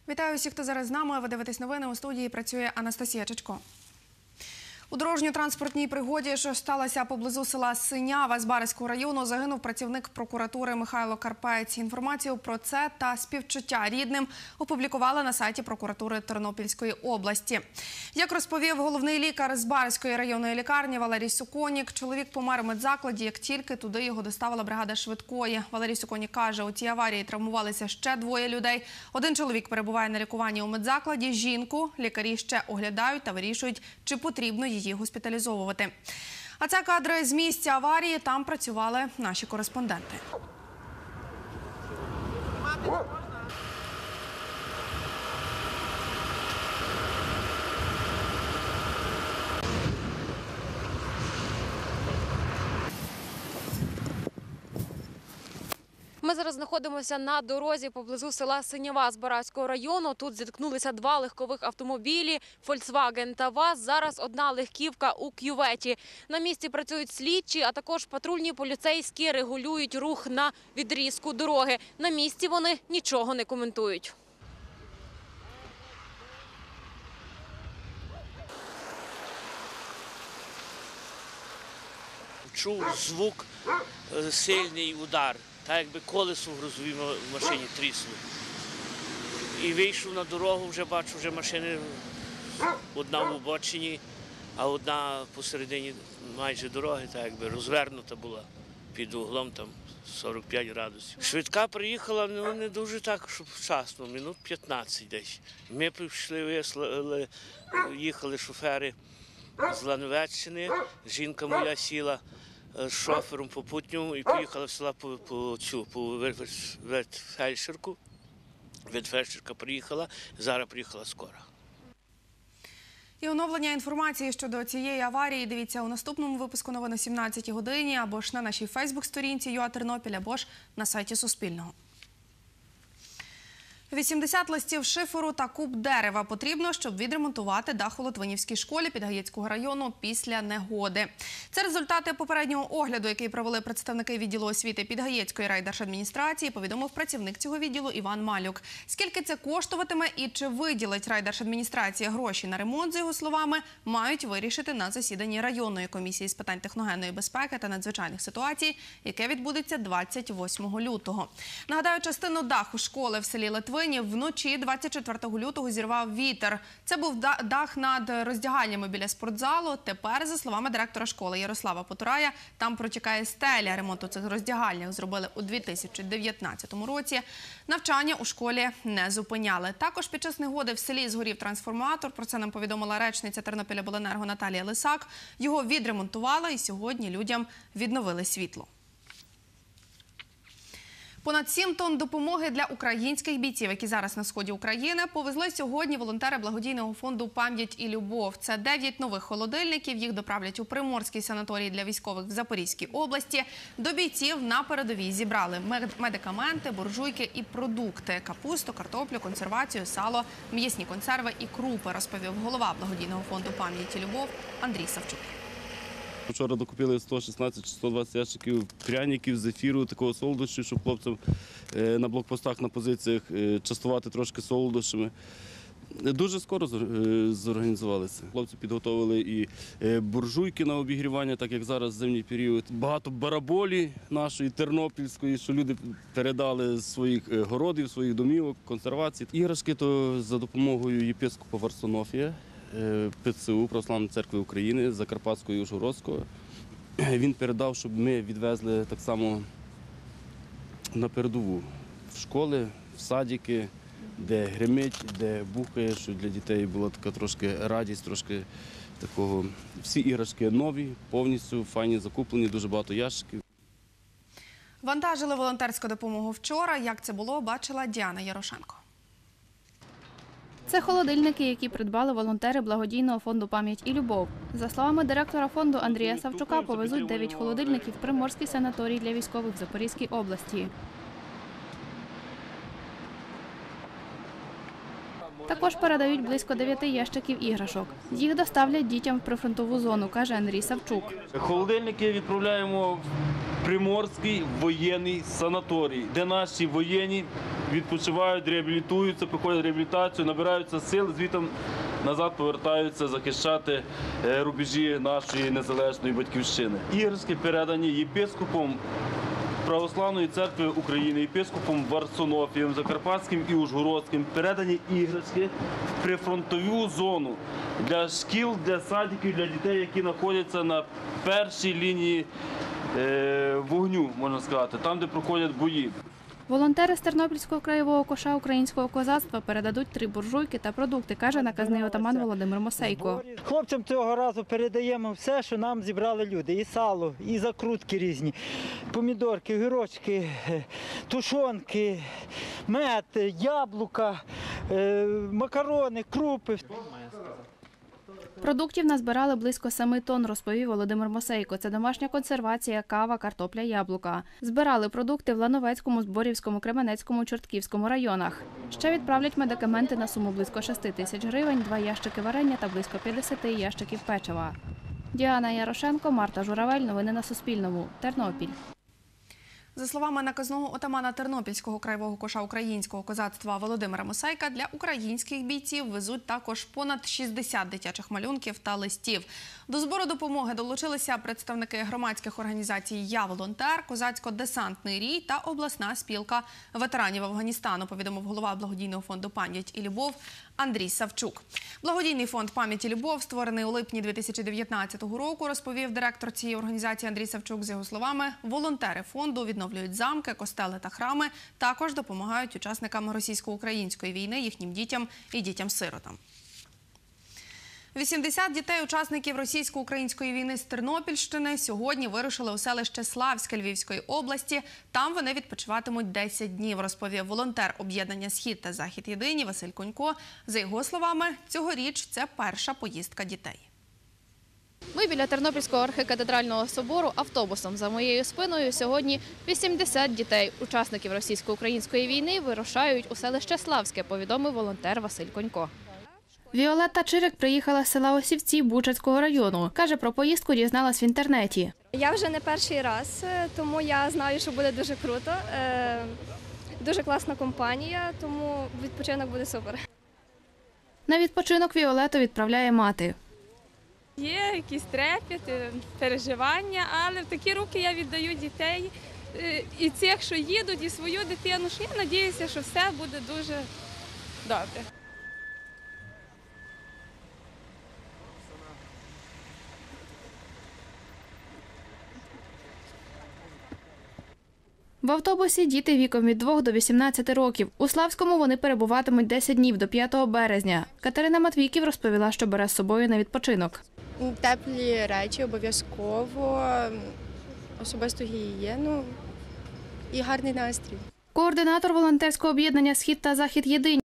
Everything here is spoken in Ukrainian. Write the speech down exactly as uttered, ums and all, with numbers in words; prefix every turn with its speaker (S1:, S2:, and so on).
S1: Вітаю всіх, хто зараз з нами. Ви дивитесь новини. У студії працює Анастасія Чечко. У дорожньо-транспортній пригоді, що сталося поблизу села Синява Збаразького району, загинув працівник прокуратури Михайло Карпець. Інформацію про це та співчуття рідним опублікували на сайті прокуратури Тернопільської області. Як розповів головний лікар Збаразької районної лікарні Валерій Суконік, чоловік помер у медзакладі, як тільки туди його доставила бригада швидкої. Валерій Суконік каже, у цій аварії травмувалися ще двоє людей. Один чоловік перебуває на лікуванні у медзакладі, жінку лікарі ще оглядають та вирішують, чи потрібно її її госпіталізовувати. А це кадри з місця аварії. Там працювали наші кореспонденти.
S2: Ми зараз знаходимося на дорозі поблизу села Синява Збаразького району. Тут зіткнулися два легкових автомобілі – «Фольксваген» та ВАЗ. Зараз одна легківка у кюветі. На місці працюють слідчі, а також патрульні поліцейські регулюють рух на відрізку дороги. На місці вони нічого не коментують.
S3: Чув звук, сильний удар. Так якби колесо в грузовій машині трісло. І вийшов на дорогу, вже бачу, вже машини одна в обочині, а одна посередині майже дороги, так якби розвернута була під углом там сорок п'ять градусів. Швидка приїхала, ну не дуже так, щоб вчасно, минут п'ятнадцять десь. Ми пішли, вияснили, їхали шофери з Лановеччини, жінка моя сіла з шофером попутньому і поїхала в села по, по цю, по ветфельдшерку. Ветфельдшерка приїхала, зараз приїхала скора.
S1: І оновлення інформації щодо цієї аварії дивіться у наступному випуску новин о сімнадцятій годині або ж на нашій фейсбук-сторінці ЮА Тернопіль, або ж на сайті Суспільного. вісімдесят листів шиферу та куб дерева потрібно, щоб відремонтувати дах у Литвинівській школі Підгаєцького району після негоди. Це результати попереднього огляду, який провели представники відділу освіти Підгаєцької райдержадміністрації, повідомив працівник цього відділу Іван Малюк. Скільки це коштуватиме і чи виділить райдержадміністрація гроші на ремонт, за його словами, мають вирішити на засіданні районної комісії з питань техногенної безпеки та надзвичайних ситуацій, яке відбудеться двадцять восьмого лютого. Нагадаю, частину даху школи в селі Литвинів вночі двадцять четвертого лютого зірвав вітер. Це був дах над роздягальнями біля спортзалу. Тепер, за словами директора школи Ярослава Потурая, там протікає стеля. Ремонт у цих роздягальнях зробили у дві тисячі дев'ятнадцятому році. Навчання у школі не зупиняли. Також під час негоди в селі згорів трансформатор. Про це нам повідомила речниця Тернопільобленерго Наталія Лисак. Його відремонтували і сьогодні людям відновили світло. Понад сім тонн допомоги для українських бійців, які зараз на сході України, повезли сьогодні волонтери благодійного фонду «Пам'ять і любов». Це дев'ять нових холодильників. Їх доправлять у Приморський санаторій для військових в Запорізькій області. До бійців на передовій зібрали медикаменти, буржуйки і продукти – капусту, картоплю, консервацію, сало, м'ясні консерви і крупи, розповів голова благодійного фонду «Пам'ять і любов» Андрій Савчук.
S4: Вчора докупили сто шістнадцять - сто двадцять ящиків пряників, зефіру, такого солодощів, щоб хлопцям на блокпостах, на позиціях частувати трошки солодощами. Дуже скоро зорганізувалися. Хлопці підготовили і буржуйки на обігрівання, так як зараз зимній період. Багато бараболі нашої тернопільської, що люди передали з своїх городів, своїх домівок, консервації. Іграшки то за допомогою єпископа Варсонофія, ПЦУ Православної церкви України, Закарпатського і Ужгородського. Він передав, щоб ми відвезли так само на передову, в школи, в садики, де гримить, де бухає, щоб для дітей була така трошки радість, трошки такого. Всі іграшки нові, повністю файні, закуплені, дуже багато ящиків.
S1: Вантажили волонтерську допомогу вчора. Як це було, бачила Діана Ярошенко.
S5: Це холодильники, які придбали волонтери благодійного фонду «Пам'ять і любов». За словами директора фонду Андрія Савчука, повезуть дев'ять холодильників в Приморський санаторій для військових в Запорізькій області. Також передають близько дев'яти ящиків іграшок. Їх доставлять дітям в прифронтову зону, каже Андрій Савчук.
S6: Холодильники відправляємо в Приморський воєнний санаторій, де наші воєнні
S4: відпочивають, реабілітуються, проходять реабілітацію, набираються сил, звідти назад повертаються захищати е, рубежі нашої незалежної батьківщини. Іграшки передані єпископом Православної церкви України, єпископом Варсонофієм, Закарпатським і Ужгородським, передані іграшки в прифронтову зону для шкіл, для садиків, для дітей, які знаходяться на першій лінії е, вогню, можна сказати, там, де проходять бої.
S5: Волонтери з Тернопільського краєвого коша українського козацтва передадуть три буржуйки та продукти, каже наказний отаман Володимир Мосейко.
S6: Хлопцям цього разу передаємо все, що нам зібрали люди. І сало, і закрутки різні, помідорки, огірочки, тушонки, мед, яблука, макарони, крупи.
S5: Продуктів назбирали близько семи тонн, розповів Володимир Мосейко. Це домашня консервація, кава, картопля, яблука. Збирали продукти в Лановецькому, Зборівському, Кременецькому, Чортківському районах. Ще відправлять медикаменти на суму близько шести тисяч гривень, два ящики варення та близько п'ятдесят ящиків печива. Діана Ярошенко, Марта Журавель. Новини на Суспільному. Тернопіль.
S1: За словами наказного отамана Тернопільського краєвого коша українського козацтва Володимира Мосейка, для українських бійців везуть також понад шістдесят дитячих малюнків та листів. До збору допомоги долучилися представники громадських організацій «Я волонтер», Козацько-десантний рій та обласна спілка ветеранів Афганістану, повідомив голова благодійного фонду «Пам'ять і любов» Андрій Савчук. Благодійний фонд «Пам'ять і любов», створений у липні дві тисячі дев'ятнадцятого року, розповів директор цієї організації Андрій Савчук. З його словами, волонтери фонду відновлюють замки, костели та храми, також допомагають учасникам російсько-української війни, їхнім дітям і дітям-сиротам. вісімдесят дітей-учасників російсько-української війни з Тернопільщини сьогодні вирушили у селище Славське Львівської області. Там вони відпочиватимуть десять днів, розповів волонтер об'єднання «Схід та Захід єдині» Василь Конько. За його словами, цьогоріч це перша поїздка дітей.
S5: Ми біля Тернопільського архікатедрального собору автобусом. За моєю спиною сьогодні вісімдесят дітей. Учасників російсько-української війни вирушають у селище Славське, повідомив волонтер Василь Конько. Віолетта Чирик приїхала з села Осівці Бучацького району. Каже, про поїздку дізналась в інтернеті.
S7: Я вже не перший раз, тому я знаю, що буде дуже круто. Дуже класна компанія, тому відпочинок буде супер.
S5: На відпочинок Віолетту відправляє мати.
S8: Є якісь трепети, переживання, але в такі руки я віддаю дітей і цих, що їдуть, і свою дитину. Що я сподіваюся, що все буде дуже добре.
S5: В автобусі діти віком від двох до вісімнадцяти років. У Славському вони перебуватимуть десять днів до п'ятого березня. Катерина Матвійків розповіла, що бере з собою на відпочинок.
S9: Теплі речі обов'язково, особисту гігієну і гарний настрій.
S5: Координатор волонтерського об'єднання «Схід та Захід єдині»